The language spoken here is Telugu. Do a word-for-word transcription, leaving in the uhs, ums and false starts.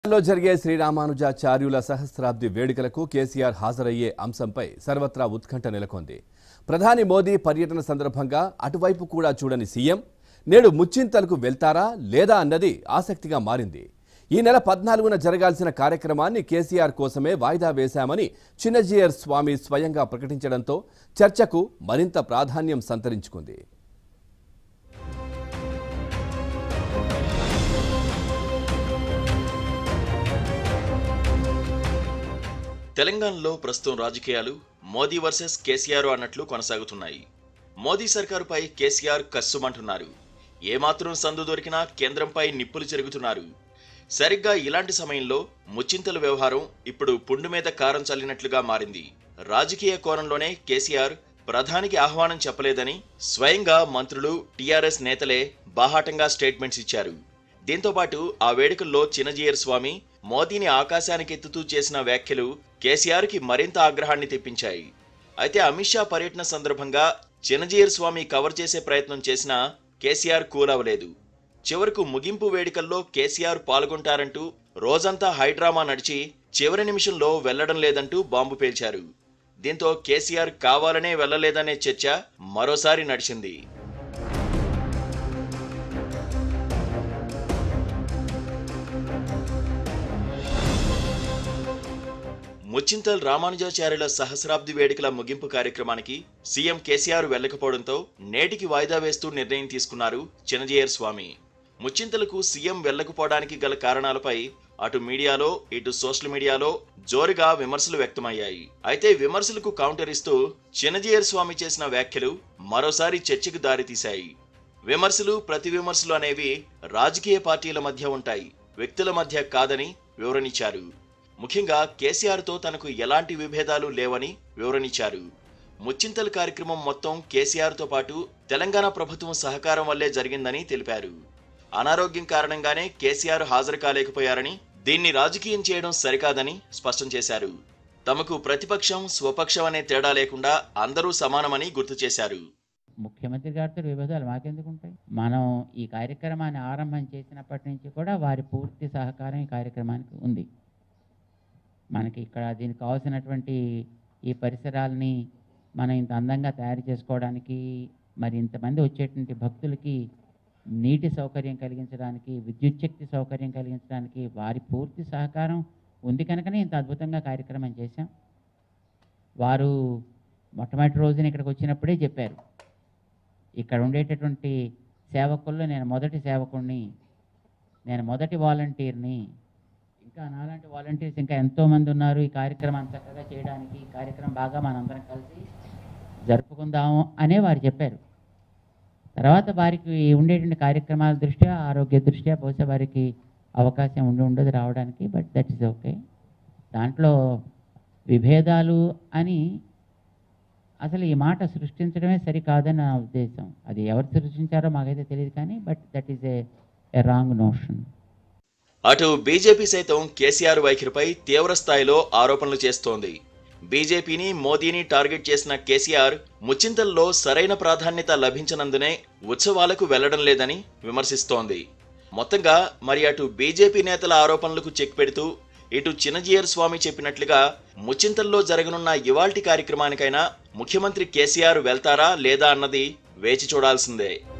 లో జరిగే శ్రీరామానుజాచార్యుల సహస్రాబ్ది వేడుకలకు కేసీఆర్ హాజరయ్యే అంశంపై సర్వత్రా ఉత్కంఠ నెలకొంది. ప్రధాని మోదీ పర్యటన సందర్భంగా అటువైపు కూడా చూడని సీఎం నేడు ముచ్చింతలకు వెళ్తారా లేదా అన్నది ఆసక్తిగా మారింది. ఈ నెల పద్నాలుగున జరగాల్సిన కార్యక్రమాన్ని కేసీఆర్ కోసమే వాయిదా వేశామని చిన్నజీయర్ స్వామి స్వయంగా ప్రకటించడంతో చర్చకు మరింత ప్రాధాన్యం సంతరించుకుంది. తెలంగాణలో ప్రస్తుతం రాజకీయాలు మోదీ వర్సెస్ కేసీఆర్ అన్నట్లు కొనసాగుతున్నాయి. మోదీ సర్కారుపై కేసీఆర్ కస్సుమంటున్నారు. ఏమాత్రం సందు దొరికినా కేంద్రంపై నిప్పులు చెరుగుతున్నారు. సరిగ్గా ఇలాంటి సమయంలో ముచ్చింతల వ్యవహారం ఇప్పుడు పుండు మీద కారం చల్లినట్లుగా మారింది. రాజకీయ కోణంలోనే కేసీఆర్ ప్రధానికి ఆహ్వానం చెప్పలేదని స్వయంగా మంత్రులు, టీఆర్ఎస్ నేతలే బాహాటంగా స్టేట్మెంట్స్ ఇచ్చారు. దీంతో పాటు ఆ వేడుకల్లో చిన్నజీయర్ స్వామి మోదీని ఆకాశానికి ఎత్తుతూ చేసిన వ్యాఖ్యలు కేసీఆర్ కి మరింత ఆగ్రహాన్ని తెప్పించాయి. అయితే అమిత్ షా పర్యటన సందర్భంగా చిన్నజీయర్ స్వామి కవర్ చేసే ప్రయత్నం చేసినా కేసీఆర్ కూలవలేదు. చివరకు ముగింపు వేడుకల్లో కేసీఆర్ పాల్గొంటారంటూ రోజంతా హైడ్రామా నడిచి చివరి నిమిషంలో వెళ్లడం లేదంటూ బాంబు పేల్చారు. దీంతో కేసీఆర్ కావాలనే వెళ్లలేదనే చర్చ మరోసారి నడిచింది. ముచ్చింతల్ రామానుజాచార్యుల సహస్రాబ్ది వేడుకల ముగింపు కార్యక్రమానికి సీఎం కేసీఆర్ వెళ్లకపోవడంతో నేటికి వాయిదా వేస్తూ నిర్ణయం తీసుకున్నారు చిన్నజీయర్ స్వామి. ముచ్చింతలకు సీఎం వెళ్లకపోవడానికి గల కారణాలపై అటు మీడియాలో ఇటు సోషల్ మీడియాలో జోరుగా విమర్శలు వ్యక్తమయ్యాయి. అయితే విమర్శలకు కౌంటర్ ఇస్తూ చిన్నజీయర్ స్వామి చేసిన వ్యాఖ్యలు మరోసారి చర్చకు దారితీశాయి. విమర్శలు ప్రతి విమర్శలు అనేవి రాజకీయ పార్టీల మధ్య ఉంటాయి, వ్యక్తుల మధ్య కాదని వివరణించారు. ముఖ్యంగా కేసీఆర్తో తనకు ఎలాంటి విభేదాలు లేవని వివరణించారు. ముచ్చింతల్ కార్యక్రమం మొత్తం కేసీఆర్తో పాటు తెలంగాణ ప్రభుత్వం సహకారం వల్లే జరిగిందని తెలిపారు. అనారోగ్యం కారణంగానే కేసీఆర్ హాజరు కాలేకపోయారని, దీన్ని రాజకీయం చేయడం సరికాదని స్పష్టం చేశారు. తమకు ప్రతిపక్షం స్వపక్షం అనే తేడా లేకుండా అందరూ సమానమని గుర్తు చేశారు. ముఖ్యమంత్రి గారితో విభేదాలు మాకెందుకు ఉంటాయి? మనం ఈ కార్యక్రమాన్ని ఆరంభం చేసినప్పటి నుంచి కూడా వారి పూర్తి సహకారం ఈ కార్యక్రమానికి ఉంది. మనకి ఇక్కడ దీనికి కావాల్సినటువంటి ఈ పరిసరాలని మనం ఇంత అందంగా తయారు చేసుకోవడానికి, మరి ఇంతమంది వచ్చేటువంటి భక్తులకి నీటి సౌకర్యం కలిగించడానికి, విద్యుత్ శక్తి సౌకర్యం కలిగించడానికి వారి పూర్తి సహకారం ఉంది కనుకనే ఇంత అద్భుతంగా కార్యక్రమం చేశాం. వారు మొట్టమొదటి రోజున ఇక్కడికి వచ్చినప్పుడే చెప్పారు, ఇక్కడ ఉండేటటువంటి సేవకుల్లో నేను మొదటి సేవకుడిని, నేను మొదటి వాలంటీర్ని, ఇంకా నాలాంటి వాలంటీర్స్ ఇంకా ఎంతోమంది ఉన్నారు ఈ కార్యక్రమాన్ని చక్కగా చేయడానికి, ఈ కార్యక్రమం బాగా మనందరం కలిసి జరుపుకుందాము అనే వారు చెప్పారు. తర్వాత వారికి ఉండేటువంటి కార్యక్రమాల దృష్ట్యా, ఆరోగ్య దృష్ట్యా బహుశా వారికి అవకాశం ఉండి ఉండదు రావడానికి. But that is okay. దాంట్లో విభేదాలు అని అసలు ఈ మాట సృష్టించడమే సరికాదని నా ఉద్దేశం. అది ఎవరు సృష్టించారో మాకైతే తెలియదు కానీ but that is a wrong notion. అటు బీజేపీ సైతం కేసీఆర్ వైఖరిపై తీవ్ర స్థాయిలో ఆరోపణలు చేస్తోంది. బీజేపీని, మోదీని టార్గెట్ చేసిన కేసీఆర్ ముచ్చింతల్లో సరైన ప్రాధాన్యత లభించనందునే ఉత్సవాలకు వెళ్లడం లేదని విమర్శిస్తోంది. మొత్తంగా మరి అటు బీజేపీ నేతల ఆరోపణలకు చెక్ పెడుతూ ఇటు చిన్నజీయర్ స్వామి చెప్పినట్లుగా ముచ్చింతల్లో జరగనున్న ఇవాల్టి కార్యక్రమానికైనా ముఖ్యమంత్రి కేసీఆర్ వెళ్తారా లేదా అన్నది వేచి చూడాల్సిందే.